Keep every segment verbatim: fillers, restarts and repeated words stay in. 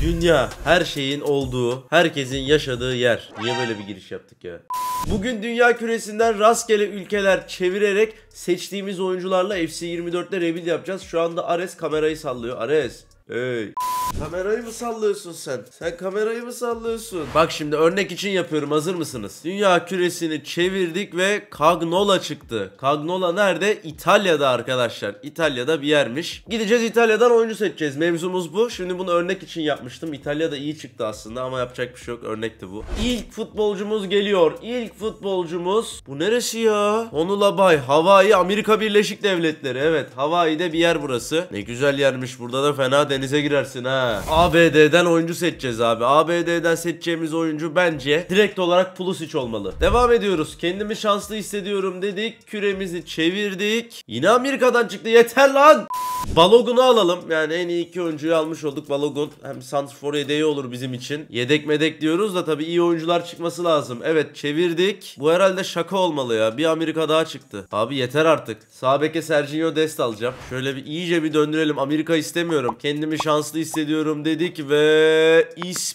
Dünya her şeyin olduğu, herkesin yaşadığı yer. Niye böyle bir giriş yaptık ya? Bugün dünya küresinden rastgele ülkeler çevirerek seçtiğimiz oyuncularla F C yirmi dörtte rebuild yapacağız. Şu anda Ares kamerayı sallıyor. Ares. Hey. Kamerayı mı sallıyorsun sen? Sen kamerayı mı sallıyorsun? Bak şimdi örnek için yapıyorum, hazır mısınız? Dünya küresini çevirdik ve Cagnola çıktı. Cagnola nerede? İtalya'da arkadaşlar. İtalya'da bir yermiş. Gideceğiz İtalya'dan oyuncu seçeceğiz. Mevzumuz bu. Şimdi bunu örnek için yapmıştım. İtalya'da iyi çıktı aslında ama yapacak bir şey yok. Örnekti bu. İlk futbolcumuz geliyor. İlk futbolcumuz. Bu neresi ya? Honolulu, Hawaii, Amerika Birleşik Devletleri. Evet, Hawaii'de bir yer burası. Ne güzel yermiş. Burada da fena denize girersin ha. A B D'den oyuncu seçeceğiz abi. A B D'den seçeceğimiz oyuncu bence direkt olarak Pulisic olmalı. Devam ediyoruz. Kendimi şanslı hissediyorum dedik. Küremizi çevirdik. Yine Amerika'dan çıktı. Yeter lan. Balogun'u alalım. Yani en iyi iki oyuncuyu almış olduk. Balogun hem santrfor yedeği olur bizim için. Yedek medek diyoruz da tabii iyi oyuncular çıkması lazım. Evet, çevirdik. Bu herhalde şaka olmalı ya. Bir Amerika daha çıktı. Abi yeter artık. Sağ beke Sergio Dest alacağım. Şöyle bir iyice bir döndürelim. Amerika istemiyorum. Kendimi şanslı hissediyorum dedik ve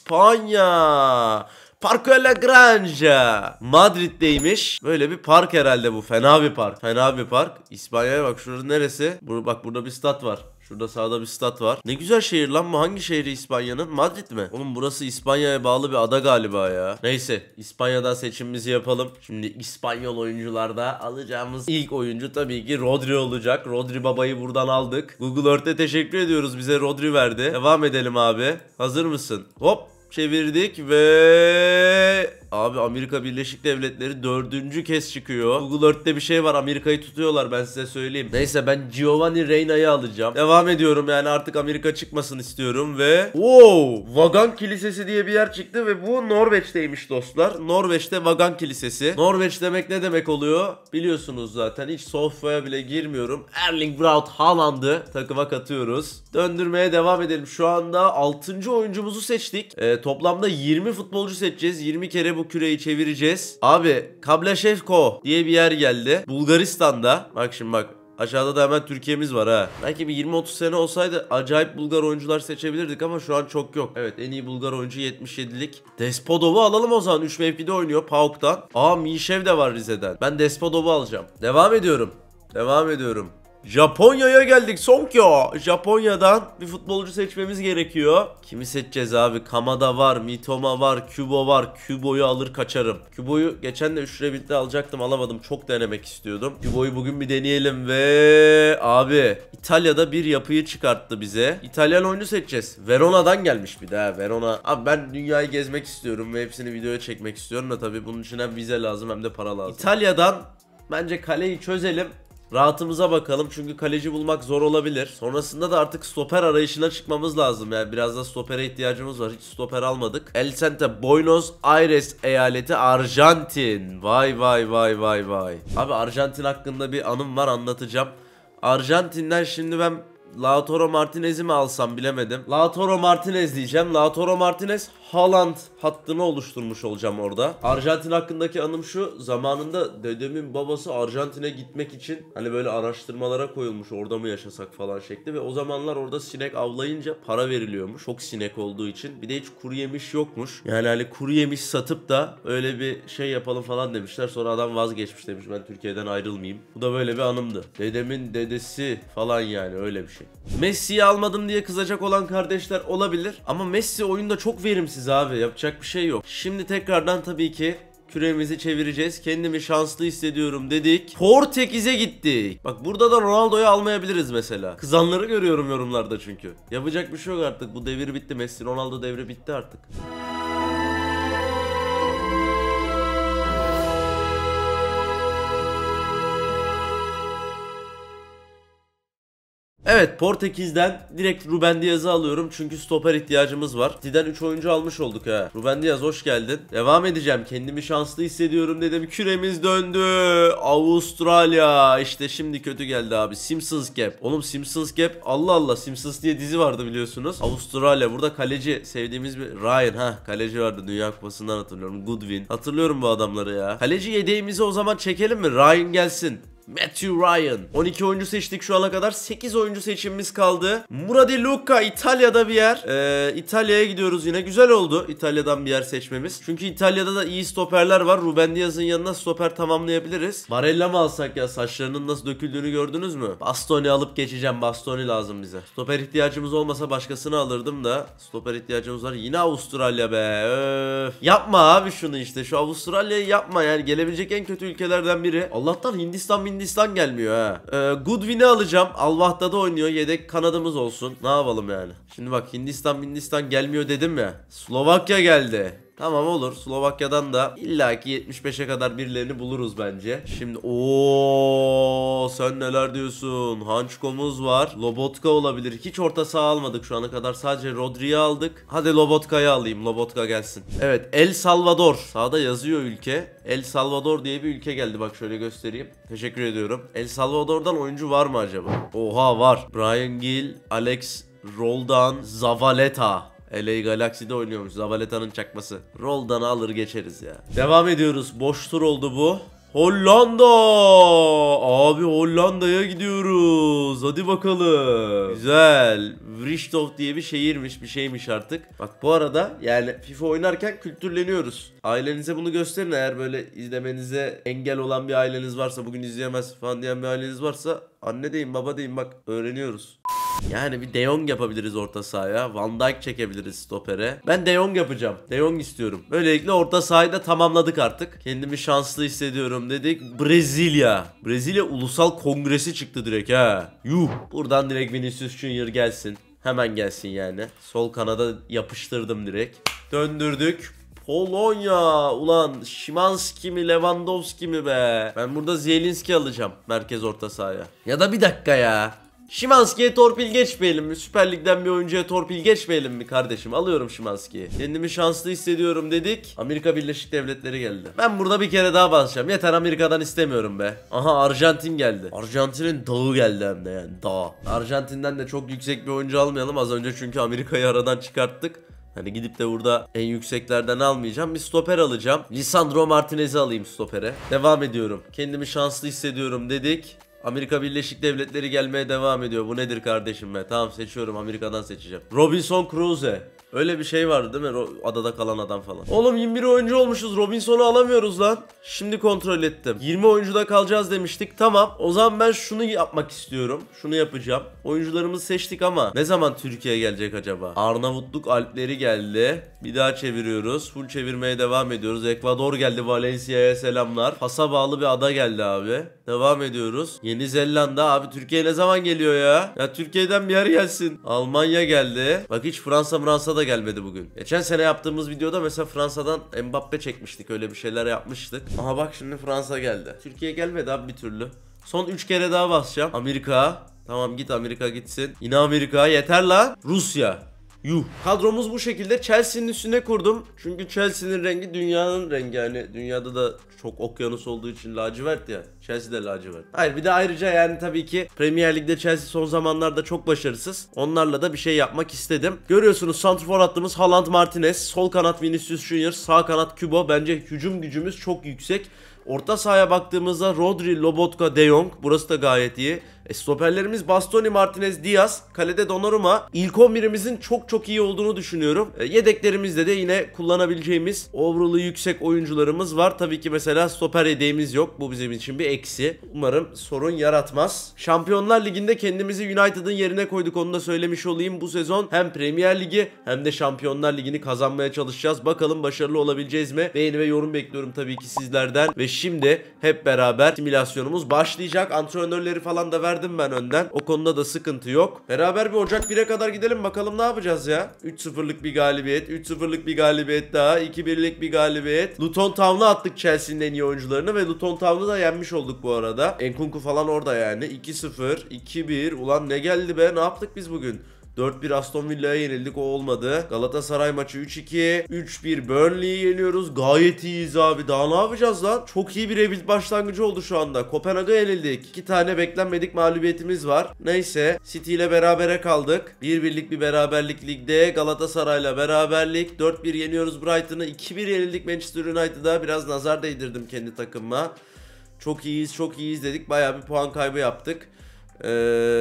İspanya. Parque Lagrange. Madrid'deymiş. Böyle bir park herhalde bu. Fena bir park. Fena bir park. İspanya'ya bak, şurası neresi? Bur bak burada bir stat var. Şurada sağda bir stat var. Ne güzel şehir lan bu. Hangi şehri İspanya'nın? Madrid mi? Oğlum burası İspanya'ya bağlı bir ada galiba ya. Neyse, İspanya'dan seçimimizi yapalım. Şimdi İspanyol oyuncularda alacağımız ilk oyuncu tabii ki Rodri olacak. Rodri babayı buradan aldık. Google Earth'e teşekkür ediyoruz. Bize Rodri verdi. Devam edelim abi. Hazır mısın? Hop. Çevirdik ve abi Amerika Birleşik Devletleri dördüncü kez çıkıyor. Google Earth'te bir şey var, Amerika'yı tutuyorlar, ben size söyleyeyim. Neyse, ben Giovanni Reyna'yı alacağım. Devam ediyorum, yani artık Amerika çıkmasın istiyorum ve wow, Vagan Kilisesi diye bir yer çıktı ve bu Norveç'teymiş dostlar. Norveç'te Vagan Kilisesi. Norveç demek ne demek oluyor biliyorsunuz zaten, hiç sofraya bile girmiyorum. Erling Braut Haaland'ı takıma katıyoruz. Döndürmeye devam edelim. Şu anda altıncı oyuncumuzu seçtik. Ee, toplamda yirmi futbolcu seçeceğiz. yirmi kere bu küreyi çevireceğiz. Abi Kablaşevko diye bir yer geldi. Bulgaristan'da. Bak şimdi bak. Aşağıda da hemen Türkiye'miz var ha. Belki bir yirmi otuz sene olsaydı acayip Bulgar oyuncular seçebilirdik ama şu an çok yok. Evet, en iyi Bulgar oyuncu yetmiş yedilik. Despodov'u alalım o zaman. üç mevkide oynuyor PAOK'tan. Aa, Mişev de var Rize'den. Ben Despodov'u alacağım. Devam ediyorum. Devam ediyorum. Japonya'ya geldik. Sonkyo. Japonya'dan bir futbolcu seçmemiz gerekiyor. Kimi seçeceğiz abi? Kamada var, Mitoma var, Kubo var. Kubo'yu alır kaçarım. Kubo'yu geçen de üç rebuild'de alacaktım, alamadım. Çok denemek istiyordum. Kubo'yu bugün bir deneyelim ve abi İtalya'da bir yapıyı çıkarttı bize. İtalyan oyuncu seçeceğiz. Verona'dan gelmiş bir daha. Verona. Abi ben dünyayı gezmek istiyorum ve hepsini videoya çekmek istiyorum da tabii bunun için hem vize lazım hem de para lazım. İtalya'dan bence kaleyi çözelim. Rahatımıza bakalım çünkü kaleci bulmak zor olabilir. Sonrasında da artık stoper arayışına çıkmamız lazım. Yani biraz da stopere ihtiyacımız var. Hiç stoper almadık. El Sente Buenos Aires eyaleti Arjantin. Vay vay vay vay vay. Abi Arjantin hakkında bir anım var, anlatacağım. Arjantin'den şimdi ben Lautaro Martinez'i mi alsam bilemedim. Lautaro Martinez diyeceğim. Lautaro Martinez Haaland hattını oluşturmuş olacağım orada. Arjantin hakkındaki anım şu. Zamanında dedemin babası Arjantin'e gitmek için hani böyle araştırmalara koyulmuş, orada mı yaşasak falan şekli. Ve o zamanlar orada sinek avlayınca para veriliyormuş. Çok sinek olduğu için. Bir de hiç kuru yemiş yokmuş. Yani hani kuru yemiş satıp da öyle bir şey yapalım falan demişler. Sonra adam vazgeçmiş, demiş ben Türkiye'den ayrılmayayım. Bu da böyle bir anımdı. Dedemin dedesi falan, yani öyle bir şey. Messi'yi almadım diye kızacak olan kardeşler olabilir. Ama Messi oyunda çok verimsiz abi. Yapacak bir şey yok. Şimdi tekrardan tabii ki küremizi çevireceğiz. Kendimi şanslı hissediyorum dedik. Portekiz'e gittik. Bak burada da Ronaldo'yu almayabiliriz mesela. Kızanları görüyorum yorumlarda çünkü. Yapacak bir şey yok artık. Bu devir bitti. Messi Ronaldo devri bitti artık. Evet, Portekiz'den direkt Ruben Dias'ı alıyorum çünkü stoper ihtiyacımız var. City'den üç oyuncu almış olduk ha. Ruben Dias hoş geldin. Devam edeceğim. Kendimi şanslı hissediyorum dedim. Küremiz döndü. Avustralya. İşte şimdi kötü geldi abi. Simpsons Gap. Oğlum Simpsons Gap. Allah Allah. Simpsons diye dizi vardı biliyorsunuz. Avustralya. Burada kaleci sevdiğimiz bir Ryan. ha Kaleci vardı. Dünya Kupası'ndan hatırlıyorum. Goodwin. Hatırlıyorum bu adamları ya. Kaleci yedeğimizi o zaman çekelim mi? Ryan gelsin. Matthew Ryan. on iki oyuncu seçtik şu ana kadar. sekiz oyuncu seçimimiz kaldı. Muradi Luca İtalya'da bir yer. Ee, İtalya'ya gidiyoruz yine. Güzel oldu İtalya'dan bir yer seçmemiz. Çünkü İtalya'da da iyi stoperler var. Ruben Dias'ın yanına stoper tamamlayabiliriz. Barella mı alsak ya? Saçlarının nasıl döküldüğünü gördünüz mü? Bastoni alıp geçeceğim. Bastoni lazım bize. Stoper ihtiyacımız olmasa başkasını alırdım da. Stoper ihtiyacımız var. Yine Avustralya be. Öf. Yapma abi şunu işte. Şu Avustralya'yı yapma yani. Gelebilecek en kötü ülkelerden biri. Allah'tan Hindistan Hindistan gelmiyor ha. Ee, Goodwin'i alacağım. Al-Wahda'da oynuyor. Yedek kanadımız olsun. Ne yapalım yani? Şimdi bak Hindistan Hindistan gelmiyor dedim ya. Slovakya geldi. Tamam olur. Slovakya'dan da illaki yetmiş beşe kadar birilerini buluruz bence. Şimdi ooo sen neler diyorsun? Hançko'muz var. Lobotka olabilir. Hiç orta saha almadık şu ana kadar. Sadece Rodri'yi aldık. Hadi Lobotka'yı alayım. Lobotka gelsin. Evet, El Salvador. Sağda yazıyor ülke. El Salvador diye bir ülke geldi. Bak şöyle göstereyim. Teşekkür ediyorum. El Salvador'dan oyuncu var mı acaba? Oha var. Brian Gill, Alex Roldan, Zavaleta. L A Galaxy'de oynuyormuş. Zavaleta'nın çakması. Roldan'ı alır geçeriz ya. Devam ediyoruz. Boş tur oldu bu. Hollanda. Abi Hollanda'ya gidiyoruz. Hadi bakalım. Güzel. Vrichthof diye bir şehirmiş, bir şeymiş artık. Bak bu arada yani FIFA oynarken kültürleniyoruz. Ailenize bunu gösterin, eğer böyle izlemenize engel olan bir aileniz varsa, bugün izleyemez falan diyen bir aileniz varsa, anne deyin baba deyin, bak öğreniyoruz. Yani bir De Jong yapabiliriz orta sahaya. Van Dijk çekebiliriz stopere. Ben De Jong yapacağım. De Jong istiyorum. Böylelikle orta sahayı da tamamladık artık. Kendimi şanslı hissediyorum dedik. Brezilya. Brezilya Ulusal Kongresi çıktı direkt ha. Yuh. Buradan direkt Vinicius Junior gelsin. Hemen gelsin yani. Sol kanada yapıştırdım direkt. Döndürdük. Polonya. Ulan Szymanski mi Lewandowski mi be? Ben burada Zielinski alacağım merkez orta sahaya. Ya da bir dakika ya. Szymanski'ye torpil geçmeyelim mi? Süper Lig'den bir oyuncuya torpil geçmeyelim mi kardeşim? Alıyorum Szymanski'yi. Kendimi şanslı hissediyorum dedik. Amerika Birleşik Devletleri geldi. Ben burada bir kere daha basacağım. Yeter, Amerika'dan istemiyorum be. Aha Arjantin geldi. Arjantin'in dağı geldi hem de yani. Dağ. Arjantin'den de çok yüksek bir oyuncu almayalım. Az önce çünkü Amerika'yı aradan çıkarttık. Hani gidip de burada en yükseklerden almayacağım. Bir stoper alacağım. Lisandro Martinez'i alayım stopere. Devam ediyorum. Kendimi şanslı hissediyorum dedik. Amerika Birleşik Devletleri gelmeye devam ediyor. Bu nedir kardeşim be? Tamam, seçiyorum. Amerika'dan seçeceğim. Robinson Crusoe. Öyle bir şey vardı değil mi? Adada kalan adam falan. Oğlum yirmi bir oyuncu olmuşuz. Robinson'u alamıyoruz lan. Şimdi kontrol ettim. yirmi oyuncuda kalacağız demiştik. Tamam. O zaman ben şunu yapmak istiyorum. Şunu yapacağım. Oyuncularımızı seçtik ama ne zaman Türkiye'ye gelecek acaba? Arnavutluk Alpleri geldi. Bir daha çeviriyoruz. Full çevirmeye devam ediyoruz. Ekvador geldi. Valencia'ya selamlar. Fas'a bağlı bir ada geldi abi. Devam ediyoruz. Yeni Zelanda abi, Türkiye ne zaman geliyor ya? Ya Türkiye'den bir yer gelsin. Almanya geldi. Bak hiç Fransa Fransa da gelmedi bugün. Geçen sene yaptığımız videoda mesela Fransa'dan Mbappe çekmiştik. Öyle bir şeyler yapmıştık. Aha bak şimdi Fransa geldi. Türkiye gelmedi abi bir türlü. Son üç kere daha basacağım. Amerika. Tamam git Amerika gitsin. Yine Amerika. Yeter la. Rusya. Yuh. Kadromuz bu şekilde. Chelsea'nin üstüne kurdum. Çünkü Chelsea'nin rengi dünyanın rengi. Yani dünyada da çok okyanus olduğu için lacivert ya. Chelsea de lacivert. Hayır, bir de ayrıca yani tabii ki Premier Lig'de Chelsea son zamanlarda çok başarısız. Onlarla da bir şey yapmak istedim. Görüyorsunuz santrfor hattımız Haaland, Martinez. Sol kanat Vinicius Junior. Sağ kanat Kubo. Bence hücum gücümüz çok yüksek. Orta sahaya baktığımızda Rodri, Lobotka, De Jong. Burası da gayet iyi. E, stoperlerimiz Bastoni, Martinez, Diaz. Kalede Donnarumma. İlk on birimizin çok çok iyi olduğunu düşünüyorum. E, yedeklerimizde de yine kullanabileceğimiz overall'ı yüksek oyuncularımız var. Tabii ki mesela stoper yedeğimiz yok. Bu bizim için bir eksi. Umarım sorun yaratmaz. Şampiyonlar Ligi'nde kendimizi United'ın yerine koyduk. Onu da söylemiş olayım. Bu sezon hem Premier Ligi hem de Şampiyonlar Ligi'ni kazanmaya çalışacağız. Bakalım başarılı olabileceğiz mi? Beğeni ve yorum bekliyorum tabii ki sizlerden. Ve şimdi hep beraber simülasyonumuz başlayacak. Antrenörleri falan da verdim ben önden. O konuda da sıkıntı yok. Beraber bir Ocak bire kadar gidelim bakalım ne yapacağız ya. üç sıfırlık bir galibiyet. üç sıfırlık bir galibiyet daha. iki birlik bir galibiyet. Luton Town'a attık Chelsea'nin en iyi oyuncularını ve Luton Town'u da yenmiş olduk bu arada. Nkunku falan orada yani. iki sıfır, iki bir. Ulan ne geldi be? Ne yaptık biz bugün? dört bir Aston Villa'ya yenildik, o olmadı. Galatasaray maçı üç iki. üç bir Burnley'i yeniyoruz. Gayet iyiyiz abi. Daha ne yapacağız lan? Çok iyi bir rebuild başlangıcı oldu şu anda. Kopenhag'a yenildik. iki tane beklenmedik mağlubiyetimiz var. Neyse. City ile berabere kaldık. bir birlik bir beraberlik ligde. Galatasaray'la beraberlik. dört bir yeniyoruz Brighton'ı. iki bir yenildik Manchester United'a. Biraz nazar değdirdim kendi takımıma. Çok iyiyiz, çok iyiyiz dedik. Bayağı bir puan kaybı yaptık. Ee,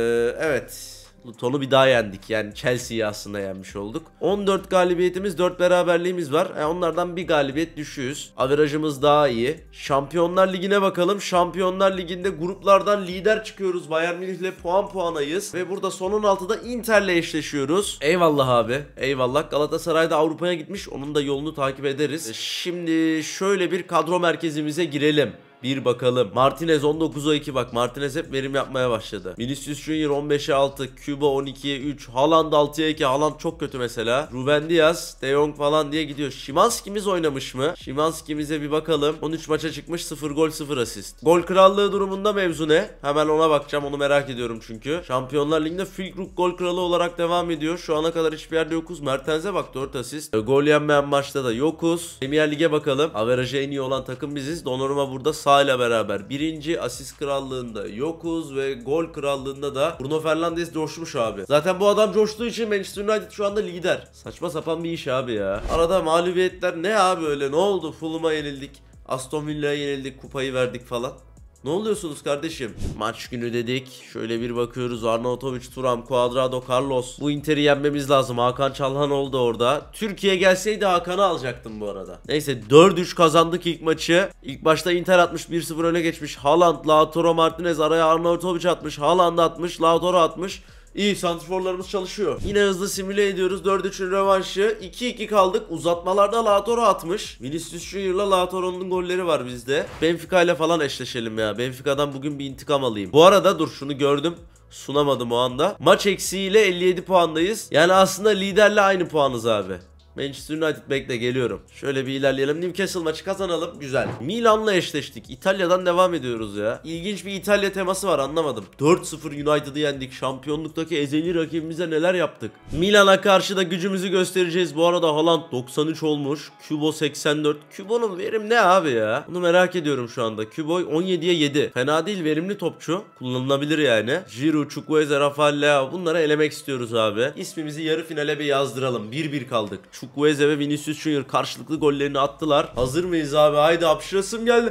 evet. Luton'u bir daha yendik. Yani Chelsea'yi aslında yenmiş olduk. on dört galibiyetimiz, dört beraberliğimiz var. Yani onlardan bir galibiyet düşüyoruz. Averajımız daha iyi. Şampiyonlar Ligi'ne bakalım. Şampiyonlar Ligi'nde gruplardan lider çıkıyoruz. Bayern Münih'le puan puanayız. Ve burada son on altıda Inter'le eşleşiyoruz. Eyvallah abi. Eyvallah. Galatasaray da Avrupa'ya gitmiş. Onun da yolunu takip ederiz. Şimdi şöyle bir kadro merkezimize girelim. Bir bakalım. Martinez on dokuza iki, bak Martinez hep verim yapmaya başladı. Vinicius Junior on beşe altı, Kubo on ikiye üç, Haaland altıya iki. Haaland çok kötü mesela. Ruben Dias, De Jong falan diye gidiyor. Szymański'miz oynamış mı? Szymański'mize bir bakalım. on üç maça çıkmış, sıfır gol sıfır asist. Gol krallığı durumunda mevzu ne? Hemen ona bakacağım, onu merak ediyorum çünkü. Şampiyonlar Ligi'nde Füllkrug gol kralı olarak devam ediyor. Şu ana kadar hiçbir yerde yokuz. Mertens'e bak, dört asist. Gol yenmeyen maçta da yokuz. Premier Lig'e bakalım. Averajı en iyi olan takım biziz. Donnarumma burada sağ ile beraber birinci, asist krallığında yokuz ve gol krallığında da Bruno Fernandes coşmuş abi. Zaten bu adam coştuğu için Manchester United şu anda lider. Saçma sapan bir iş abi ya. Arada mağlubiyetler ne abi öyle, ne oldu? Fulham'a yenildik, Aston Villa'ya yenildik, kupayı verdik falan. Ne oluyorsunuz kardeşim? Maç günü dedik. Şöyle bir bakıyoruz. Arnautovic, Thuram, Cuadrado, Carlos. Bu Inter'i yenmemiz lazım. Hakan Çalhanoğlu da orada. Türkiye gelseydi Hakan'ı alacaktım bu arada. Neyse, dört üç kazandık ilk maçı. İlk başta Inter atmış, bir sıfır öne geçmiş. Haaland, Lautaro Martinez araya Arnautovic atmış. Haaland atmış, Lautaro atmış. İyi, santrforlarımız çalışıyor. Yine hızlı simüle ediyoruz. dört üçün rövanşı. iki iki kaldık. Uzatmalarda Lautaro atmış. Vinicius Junior'la Lautaro'nun golleri var bizde. Benfica ile falan eşleşelim ya. Benfica'dan bugün bir intikam alayım. Bu arada dur, şunu gördüm. Sunamadım o anda. Maç eksiğiyle elli yedi puandayız. Yani aslında liderle aynı puanız abi. Manchester United, bekle geliyorum. Şöyle bir ilerleyelim. Newcastle maçı kazanalım. Güzel. Milan'la eşleştik. İtalya'dan devam ediyoruz ya. İlginç bir İtalya teması var, anlamadım. dört sıfır United'ı yendik. Şampiyonluktaki ezeli rakibimize neler yaptık. Milan'a karşı da gücümüzü göstereceğiz. Bu arada Haaland doksan üç olmuş. Kubo seksen dört. Kubo'nun verim ne abi ya? Bunu merak ediyorum şu anda. Kubo on yediye yedi. Fena değil, verimli topçu. Kullanılabilir yani. Giroud, Chukwueze, Rafael Leao. Bunları elemek istiyoruz abi. İsmimizi yarı finale bir yazdıralım. bir bir kaldık. Chukwueze ve Vinicius Junior karşılıklı gollerini attılar. Hazır mıyız abi? Haydi, hapşırasım geldi.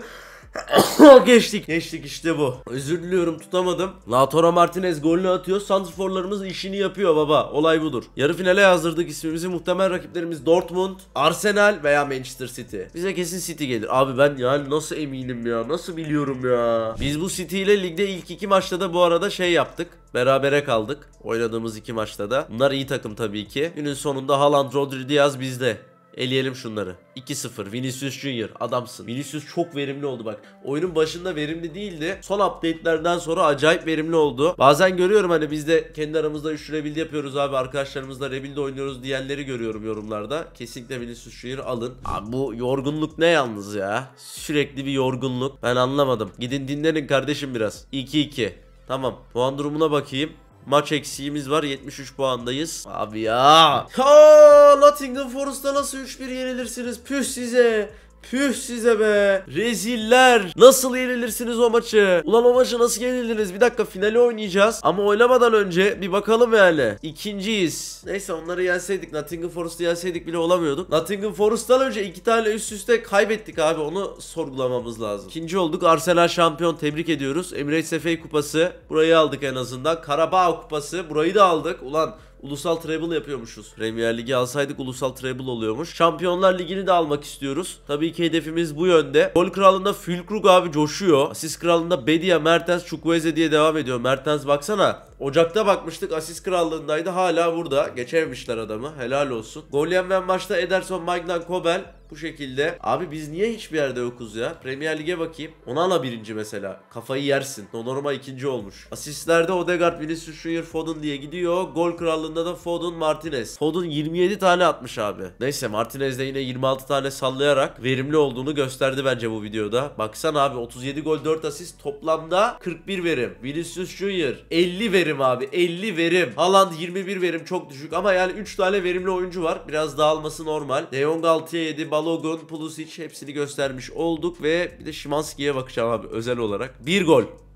Geçtik. Geçtik, işte bu. Özür diliyorum, tutamadım. Lautaro Martinez golünü atıyor. Santrforlarımız işini yapıyor baba. Olay budur. Yarı finale yazdırdık ismimizi. Muhtemel rakiplerimiz Dortmund, Arsenal veya Manchester City. Bize kesin City gelir. Abi ben yani nasıl eminim ya? Nasıl biliyorum ya? Biz bu City ile ligde ilk iki maçta da bu arada şey yaptık. Berabere kaldık. Oynadığımız iki maçta da. Bunlar iyi takım tabii ki. Günün sonunda Haaland, Rodri, Diaz bizde. Eleyelim şunları. iki sıfır. Vinicius Junior adamsın. Vinicius çok verimli oldu bak. Oyunun başında verimli değildi. Son update'lerden sonra acayip verimli oldu. Bazen görüyorum hani biz de kendi aramızda üç rebuild yapıyoruz abi. Arkadaşlarımızla rebuild oynuyoruz diyenleri görüyorum yorumlarda. Kesinlikle Vinicius Junior alın. Abi bu yorgunluk ne yalnız ya? Sürekli bir yorgunluk. Ben anlamadım. Gidin dinlenin kardeşim biraz. iki iki. Tamam. Puan durumuna bakayım. Maç eksiğimiz var. yetmiş üç puandayız. Abi ya. Ha, Nottingham Forest'ta nasıl üç bir yenilirsiniz? Püh size. Püh size be. Reziller. Nasıl yenilirsiniz o maçı? Ulan o maçı nasıl yenildiniz? Bir dakika, finali oynayacağız. Ama oynamadan önce bir bakalım yani. İkinciyiz. Neyse, onları yenseydik, Nottingham Forest'ı yenseydik bile olamıyorduk. Nottingham Forest'tan önce iki tane üst üste kaybettik abi. Onu sorgulamamız lazım. İkinci olduk. Arsenal şampiyon. Tebrik ediyoruz. Emirates F A kupası. Burayı aldık en azından. Karabağ kupası. Burayı da aldık. Ulan ulusal treble yapıyormuşuz. Premier Ligi alsaydık ulusal treble oluyormuş. Şampiyonlar Ligi'ni de almak istiyoruz. Tabii ki hedefimiz bu yönde. Gol kralında Füllkrug abi coşuyor. Asist kralında Bedia, Mertens, Chukwueze diye devam ediyor. Mertens baksana. Ocak'ta bakmıştık, asist krallığındaydı. Hala burada. Geçememişler adamı. Helal olsun. Gol yenmeyen maçta Ederson, Magnan, Kobel. Bu şekilde. Abi biz niye hiçbir yerde yokuz ya? Premier Lig'e bakayım. Onana birinci mesela. Kafayı yersin. Donnarumma ikinci olmuş. Asistlerde Odegaard, Vinicius Junior, Foden diye gidiyor. Gol krallığında da Foden, Martinez. Foden yirmi yedi tane atmış abi. Neyse, Martinez de yine yirmi altı tane sallayarak verimli olduğunu gösterdi bence bu videoda. Baksana abi, otuz yedi gol, dört asist, toplamda kırk bir verim. Vinicius Junior elli verim abi. elli verim. Haaland yirmi bir verim, çok düşük ama yani üç tane verimli oyuncu var. Biraz dağılması normal. De Jong altıya yedi. Balogun, Pulisic, hepsini göstermiş olduk ve bir de Szymański'ye bakacağım abi özel olarak. Bir gol.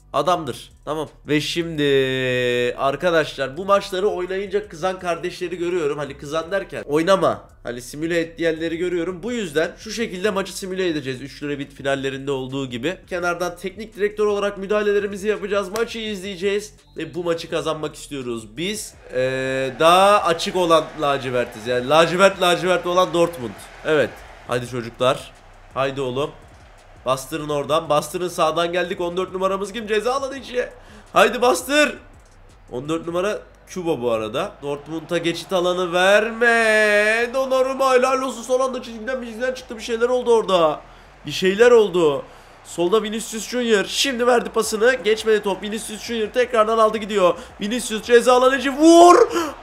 Adamdır. Tamam. Ve şimdi arkadaşlar bu maçları oynayınca kızan kardeşleri görüyorum. Hani kızan derken oynama. Hani simüle et diyenleri görüyorum. Bu yüzden şu şekilde maçı simüle edeceğiz. üç lira bit finallerinde olduğu gibi. Kenardan teknik direktör olarak müdahalelerimizi yapacağız. Maçı izleyeceğiz. Ve bu maçı kazanmak istiyoruz. Biz ee, daha açık olan lacivertiz. Yani lacivert lacivert olan Dortmund. Evet. Haydi çocuklar. Haydi oğlum. Bastırın oradan. Bastırın, sağdan geldik. on dört numaramız kim? Ceza alanı içi. Haydi bastır. on dört numara Kubo bu arada. Dortmund'a geçit alanı verme. Donnarumma helal olsun. Son anda çizgiden bizden çıktı. Bir şeyler oldu orada. Bir şeyler oldu. Solda Vinicius Junior. Şimdi verdi pasını. Geçmedi top. Vinicius Junior tekrardan aldı gidiyor. Vinicius ceza alanı içi. Vur.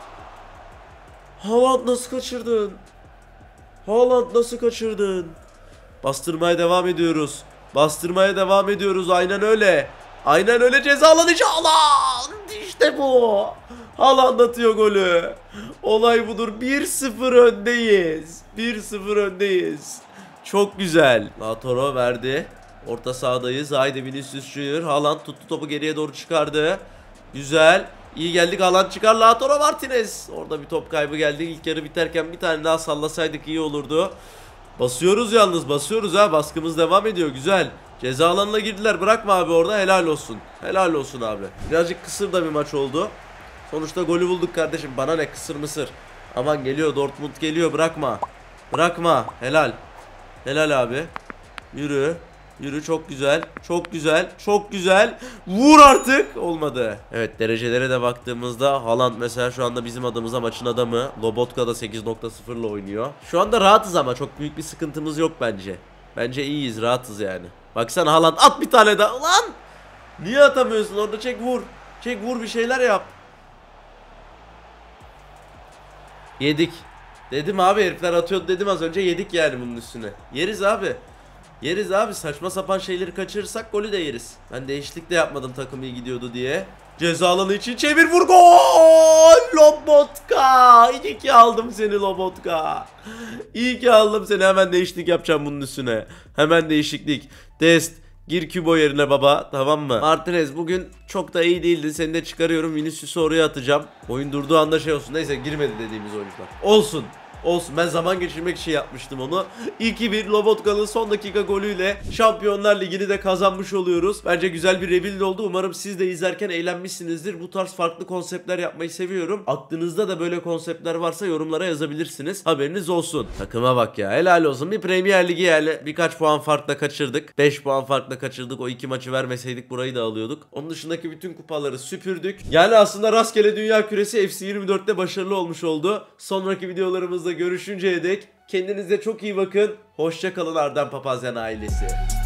Haaland nasıl kaçırdın? Haaland nasıl kaçırdın? Bastırmaya devam ediyoruz. Bastırmaya devam ediyoruz. Aynen öyle. Aynen öyle, ceza alanı içi. Haaland. İşte bu. Haaland atıyor golü. Olay budur. bir sıfır öndeyiz. bir sıfır öndeyiz. Çok güzel. Lautaro verdi. Orta sahadayız. Haydi Vinicius Junior. Haaland tuttu topu, geriye doğru çıkardı. Güzel. İyi geldik. Haaland çıkar. Lautaro Martinez. Orada bir top kaybı geldi. İlk yarı biterken bir tane daha sallasaydık iyi olurdu. Basıyoruz yalnız, basıyoruz ha, baskımız devam ediyor, güzel. Ceza alanına girdiler, bırakma abi orada, helal olsun. Helal olsun abi. Birazcık kısır da bir maç oldu. Sonuçta golü bulduk kardeşim, bana ne kısır mısır. Aman geliyor, Dortmund geliyor, bırakma. Bırakma, helal. Helal abi. Yürü. Yürü, çok güzel. Çok güzel. Çok güzel. Vur artık. Olmadı. Evet, derecelere de baktığımızda Haaland mesela şu anda bizim adımıza maçın adamı. Lobotka da sekiz nokta sıfır ile oynuyor. Şu anda rahatız ama çok büyük bir sıkıntımız yok bence. Bence iyiyiz, rahatız yani. Baksana Haaland, at bir tane daha. Lan! Niye atamıyorsun orada? Çek vur. Çek vur, bir şeyler yap. Yedik. Dedim abi, herifler atıyordu dedim az önce, yedik yani bunun üstüne. Yeriz abi. Yeriz abi, saçma sapan şeyleri kaçırırsak golü de yeriz. Ben değişiklik de yapmadım takım iyi gidiyordu diye. Ceza alanı için çevir, vur, gol! Lobotka! İyi ki aldım seni Lobotka. İyi ki aldım seni, hemen değişiklik yapacağım bunun üstüne. Hemen değişiklik. Dest. Gir Kubo yerine baba, tamam mı? Martinez bugün çok da iyi değildi, seni de çıkarıyorum. Vinicius'u oraya atacağım. Oyun durduğu anda şey olsun. Neyse, girmedi dediğimiz oyuncular. Olsun. Olsun, ben zaman geçirmek için yapmıştım onu. iki bir Lobotka'nın son dakika golüyle Şampiyonlar Ligi'ni de kazanmış oluyoruz. Bence güzel bir rebuild oldu. Umarım siz de izlerken eğlenmişsinizdir. Bu tarz farklı konseptler yapmayı seviyorum. Aklınızda da böyle konseptler varsa yorumlara yazabilirsiniz. Haberiniz olsun. Takıma bak ya, helal olsun. Bir Premier Ligi yani birkaç puan farkla kaçırdık. beş puan farkla kaçırdık. O iki maçı vermeseydik burayı da alıyorduk. Onun dışındaki bütün kupaları süpürdük. Yani aslında rastgele Dünya Küresi F C yirmi dörtte başarılı olmuş oldu. Sonraki videolarımızda görüşünceye dek kendinize çok iyi bakın. Hoşça kalın Arden Papazyan ailesi.